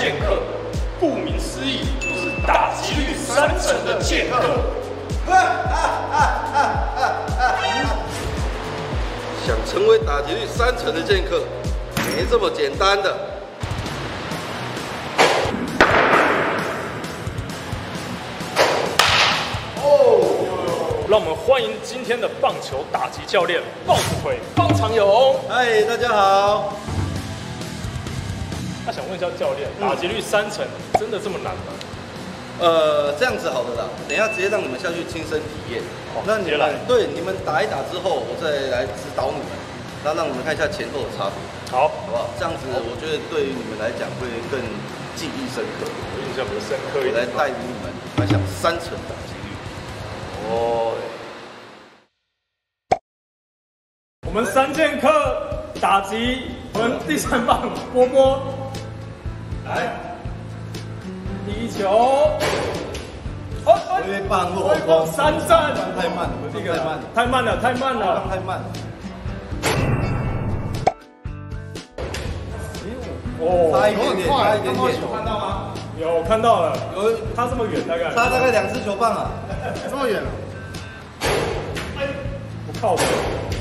剑客，顾名思义就是打击率30%的剑客。 想成为打击率30%的剑客，没这么简单的。 让我们欢迎今天的棒球打击教练豹子腿方长勇。 嗨，大家好。 那想问一下教练，打击率30%真的这么难吗？ 这样子好的啦，等一下直接让你们下去亲身体验。那你们对你们打一打之后，我再来指导你们，那让你们看一下前后的差别。好，好不好？这样子我觉得对于你们来讲会更记忆深刻， 印象比较深刻一点。 我来带领你们迈向30%打击率。哦。 我们3剑客打击，我们第3棒波波来，第一球， 挥棒落空 ，3振， 太慢了，这个太慢了，太慢了， 太慢了。 哦， 差一点点，差一点点， 看到吗？有看到了，有，它这么远，大概差大概2支球棒啊， 这么远了，不靠谱。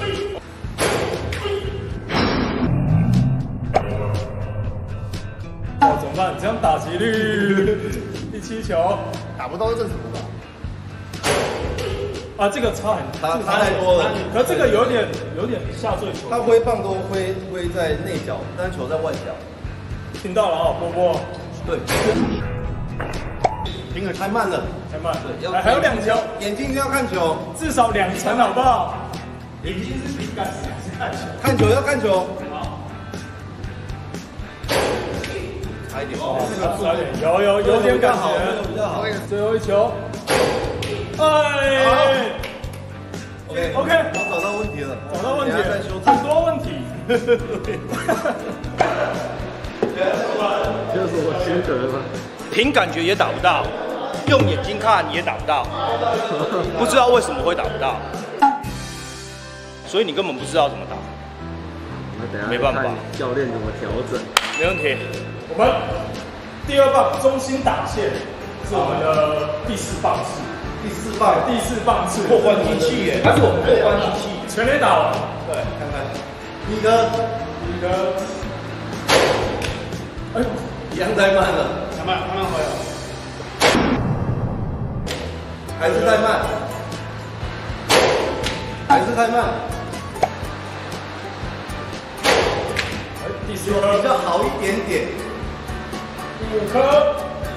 哦，怎么办？这样打击率，第7球打不到是正常的吧？ 啊，这个差太多了。 可这个有点下坠球。 他挥棒都挥在内角，但球在外角。 听到了啊，波波。 对。 停了， 太慢了， 太慢。 对， 还有2球， 眼睛要看球， 至少2成，好不好？眼睛是敏感，是看球。 看球要看球。差一点， 有点感觉， 比较好。 最后1球，哎 ，OK， 我找到问题了， 很多问题。 就是我心得吗？ 凭感觉也打不到，用眼睛看也打不到，不知道为什么会打不到，所以你根本不知道怎么打。没办法， 教练怎么调整？ 没问题。 我们第2棒中心打线是我们的第4棒次，第4棒次破关机器耶， 还是我们破关机器，全垒打完。 对，看看，第一个，哎呦，一样太慢了， 慢慢回来， 还是太慢， 第4颗比较好一点点， 第5颗。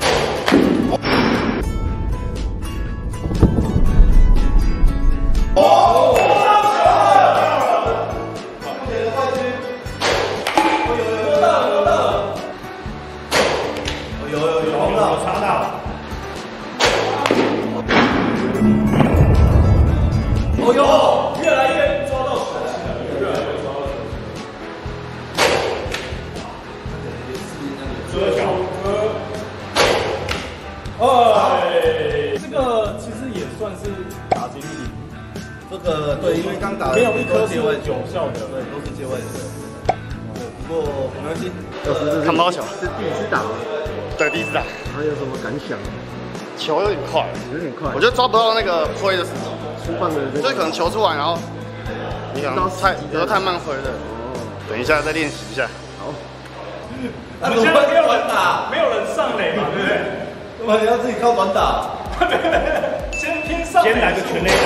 这个其实也算是打击力。 这个对，因为刚打没有1颗是有效的， 对，都是界外的。不过没关系， 看包球是第1次打吗？ 对，第1次打。 还有什么感想？ 球有点快，我觉得抓不到那个挥的时候， 出棒的， 就是可能球出来，然后你可能太慢挥了。哦，等一下再练习一下。 好。 我们现在没有人打，没有人上垒嘛，对不对？ 那么你要自己靠短打。 先拼上垒， 先来个全垒打。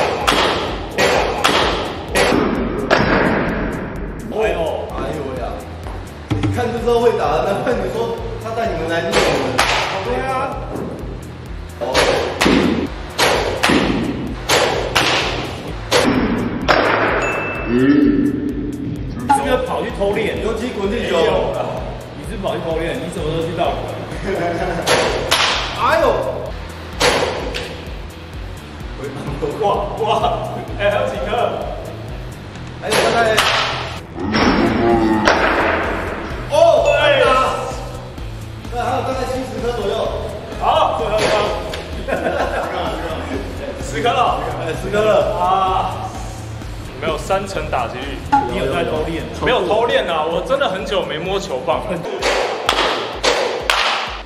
哎呦呀！一看就知道会打，难怪你说他带你们来练的。 对啊。 你是不是跑去偷练？ 尤其滚地球。 你是跑去偷练？你什么时候知道？ 哎呦！ 哇！哎，还有几颗？ 还有大概。 对啊。 对，还有大概70颗左右。 好，最后1颗。10颗了 ，10颗了啊！没有30%打击率， 你有在偷练？ 没有偷练啊！我真的很久没摸球棒了。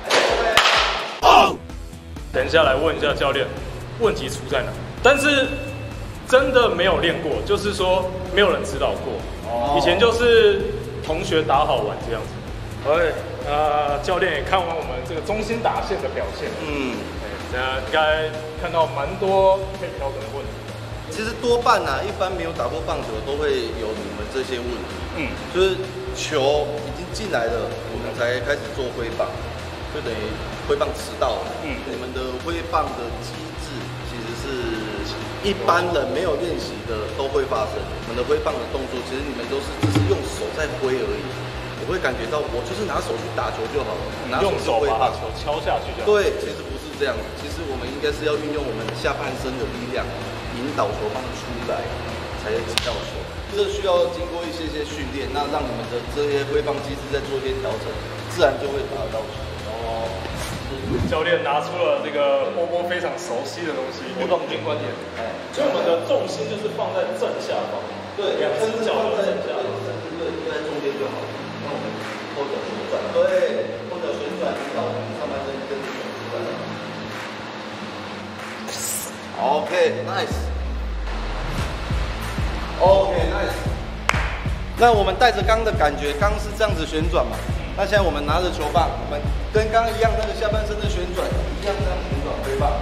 等一下来问一下教练，问题出在哪？但是真的没有练过，就是说没有人指导过。以前就是同学打好玩这样子。教练也看完我们这个中心打线的表现，那应该看到蛮多可以调整的问题。 其实多半一般没有打过棒球都会有你们这些问题，就是球已经进来了，我们才开始做挥棒，就等于挥棒迟到了。你们的挥棒的机制其实是一般人没有练习的都会发生。我们的挥棒的动作，其实你们都是只是用手在挥而已。我会感觉到，我就是拿手去打球就好了，拿手去挥棒， 球敲下去就好。 对，其实不是这样，其实我们应该是要运用我们下半身的力量，引导球棒出来，才会击到球。这需要经过一些训练，那让你们的这些挥棒机制再做一些调整，自然就会打得到球。 教练拿出了这个波波非常熟悉的东西——活动军观点。所以我们的重心就是放在正下方， 对， 两只脚都正下方， 对，就在中间就好了。那我们后脚旋转，对，后脚旋转引导上半身跟旋转。OK，nice。OK，nice。那我们带着刚的感觉，刚是这样子旋转嘛？那现在我们拿着球棒，我们跟刚刚一样，那个下半身的旋转一样，这样旋转挥棒。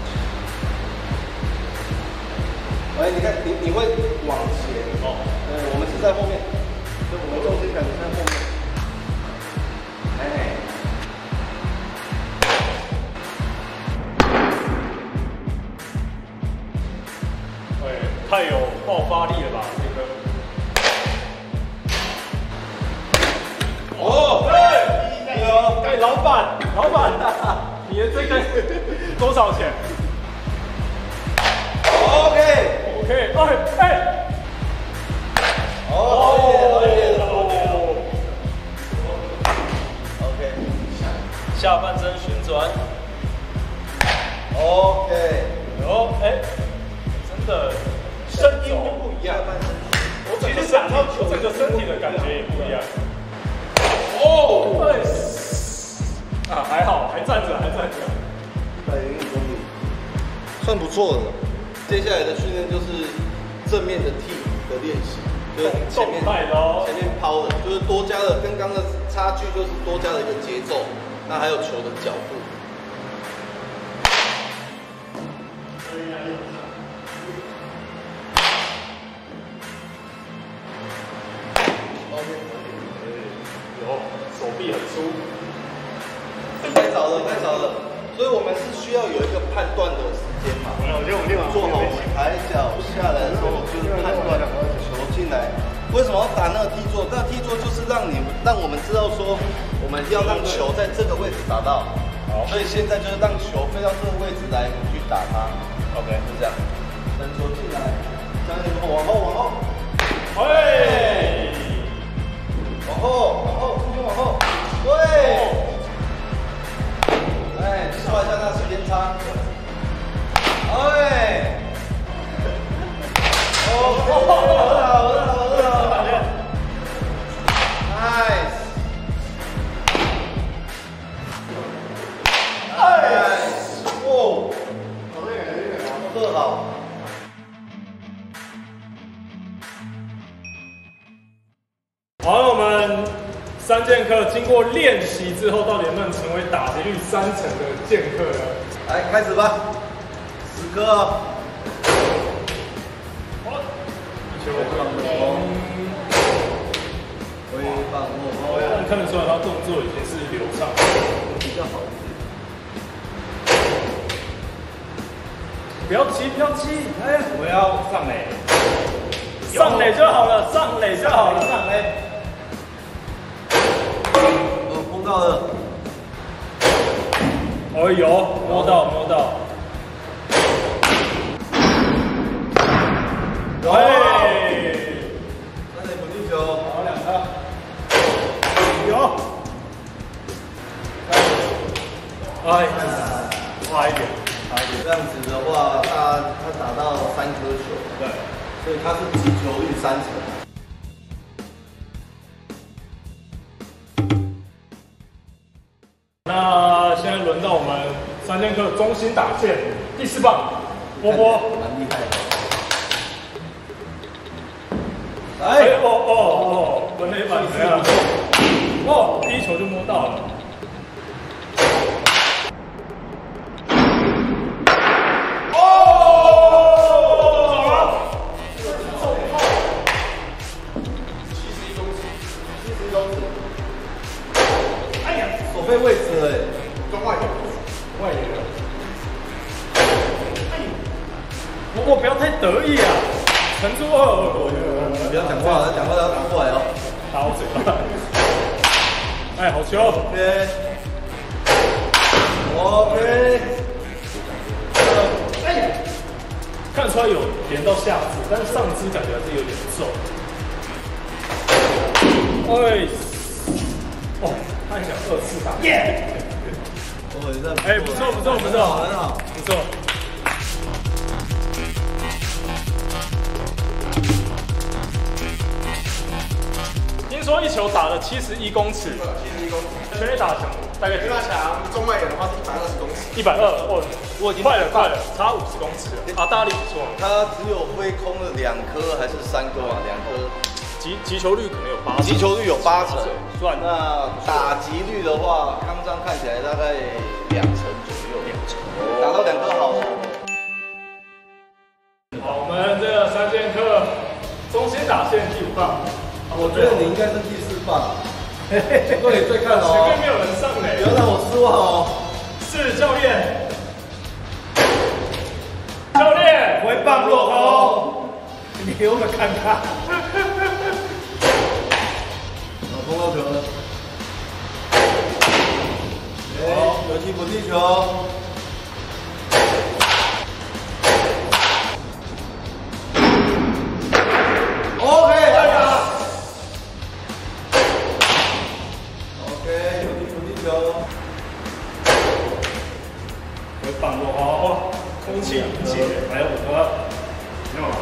你看，你会往前我们是在后面，所以我们重心感觉在后面。 太有爆发力了吧，这个。老板，你的这个多少钱 ？OK，下半身旋转 ，OK， 真的声音就不一样，其实我整个身体的感觉也不一样。还好，还站着。 算不错的。接下来的训练就是正面的踢的练习，就是前面抛的，就是多加了跟刚刚的差距，就是多加了一个节奏，那还有球的脚步。 手臂很粗， 太早了，所以我们是需要有一个判断的时间嘛。做好抬脚下来之后，就是判断球进来。为什么要打那个踢座？那踢座就是让我们知道说，我们要让球在这个位置打到。所以现在就是让球飞到这个位置来去打它。OK， 就这样。等球进来，将你们往后。往后，对，刷一下那时间差，特好。 好，那我们3剑客经过练习之后，到底能不能成为打击率3成的剑客呢？ 来，开始吧，10颗哦。球放空，挥棒落空。 看得出来，他动作已经是流畅， 比较好一点。 不要急， 我要上垒， 上垒就好了，上垒。 碰到了。 摸到。 三垒滚地球，好2颗。 差一点。 这样子的话，他打到3颗球，对，所以他是击球率3成。 那现在轮到我们 3剑客中心打线第4棒，波波， 蛮厉害的。 本垒板怎样？第一球就摸到了。 手背位置哎， 中外野，外野。不过不要太得意啊，沉住不要讲话，讲话要打过来哦， 打我嘴巴。哎，好球 ！OK， 看出来有连到下肢，但是上肢感觉还是有点重。他想2次打，耶！不错， 很好。 听说一球打了71公尺，71公尺，全垒打墙大概多强？中外野的话是120公尺。 120，我已经快了，差50公尺了。大力不错， 他只有挥空了2颗还是3颗啊？2颗。 击球率可能有80%， 击球率有80%，算那打击率的话，康章看起来大概2成左右，2成，打到2颗好。 好，我们这个3剑客中心打线第5棒， 我觉得你应该是第4棒，对，再看哦， 前面没有人上垒， 不要让我失望哦。 是教练，教练回棒落空，你给我们看看。 碰到球了，有气不地球。OK， OK， 有气不地球。 回棒落空，空气凝结，还有5颗，没有了。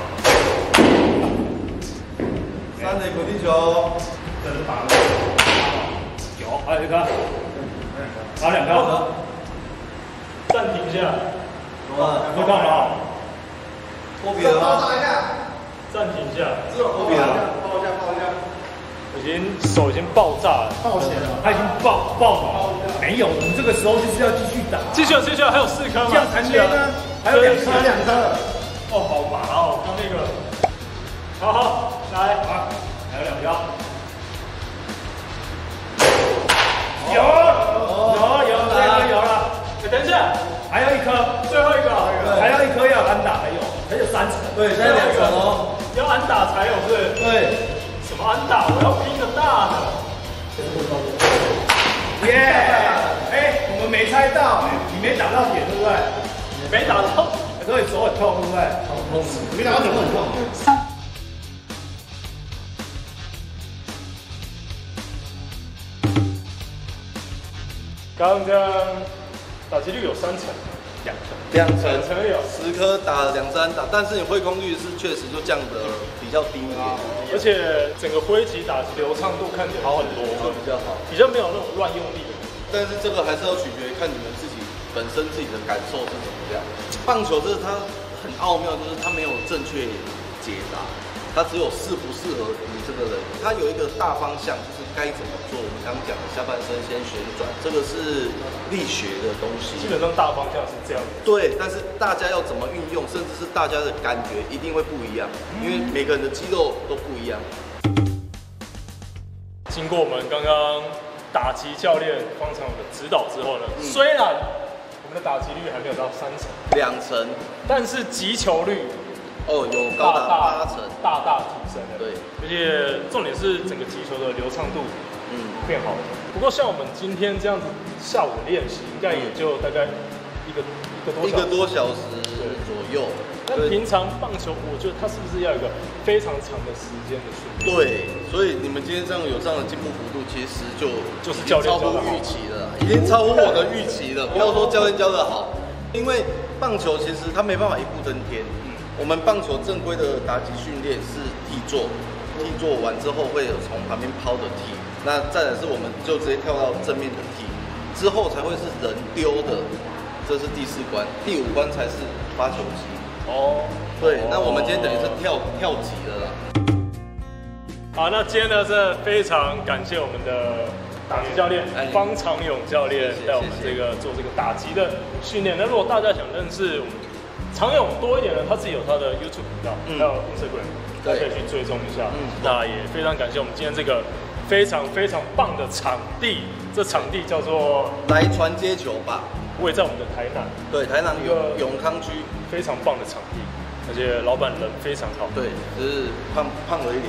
3垒不地球。 这是打了，有，还有1颗，打2颗，暂停一下，回棒了， 托比了吗？ 暂停一下， 托比了， 手已经爆炸了， 爆血了， 他已经爆了， 没有，我们这个时候就是要继续打， 继续，还有4颗嘛， 这样才没呢，还有2颗， 好麻哦，刚那个，好，来，还有2颗。有了，等一下，还有1颗，最后1个，还要1颗要安打，还有3层， 对，现在2层哦， 要安打才有是？ 对， 什么安打？我要拼个大的。 我们没猜到，你没打到点，对不对？ 没打到， 所以手很痛，对不对？痛，没打到点会很痛。 刚刚打击率有3成，2成有 10颗打2、3打，但是你挥空率是确实就降得比较低一点， 而且整个挥击打击流畅度看起来好很多， 比较好， 比较没有那种乱用力的。 但是这个还是要取决于看你们自己本身自己的感受是怎么样。棒球这是它很奥妙，就是它没有正确解答，它只有适不适合你这个人。它有一个大方向，就是该怎么做。我们刚刚讲的下半身先旋转，这个是力学的东西。 基本上大方向是这样的。 对，但是大家要怎么运用，甚至是大家的感觉一定会不一样，因为每个人的肌肉都不一样。 经过我们刚刚打击教练方长的指导之后呢，虽然我们的打击率还没有到3成 ，2成， 但是击球率有高达8成， 大提升了。 对， 而且重点是整个击球的流畅度，变好了。不过像我们今天这样子下午练习，应该也就大概一个多小时左右。 那平常棒球，我觉得它是不是要有一个非常长的时间的训练？ 对，所以你们今天有这样的进步幅度，其实就是教练超乎预期了，已经超乎我的预期了。不要说教练教得好，因为棒球其实它没办法一步登天。我们棒球正规的打击训练是替做，替做完之后会有从旁边抛的替，那再来是我们就直接跳到正面的替，之后才会是人丢的这是第4关，第5关才是发球机。 哦， 对，那我们今天等于是跳级了啦。 好，那今天呢，是非常感谢我们的打击教练方长勇教练带我们做这个打击的训练。那如果大家想认识我们长勇多一点呢，他自己有他的 YouTube 频道，还有 Instagram， 大家可以去追踪一下。那也非常感谢我们今天这个非常非常棒的场地，这场地叫做来传接球吧。 我也在我们的台南，对， 台南永康区非常棒的场地。而且老板人非常好， 对，只是胖了一点。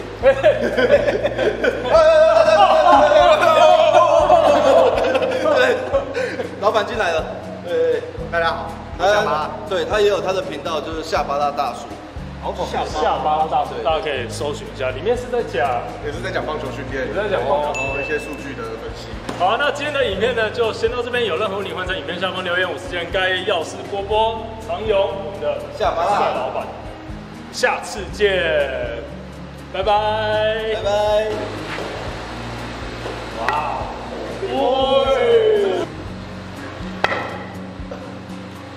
对，老板进来了。对， 大家好， 下巴，对他也有他的频道，就是下巴拉大叔。 下巴拉大叔，大家可以搜寻一下，里面是在讲， 也是在讲棒球训练， 也在讲棒球一些数据的分析。 好，那今天的影片呢，就先到这边。有任何问题，欢迎在影片下方留言。我是今天该药师波波常勇，我们的下巴拉老板，下次见，拜拜， 拜拜。 哇，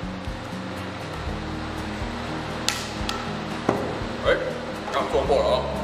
哎，刚做过了啊。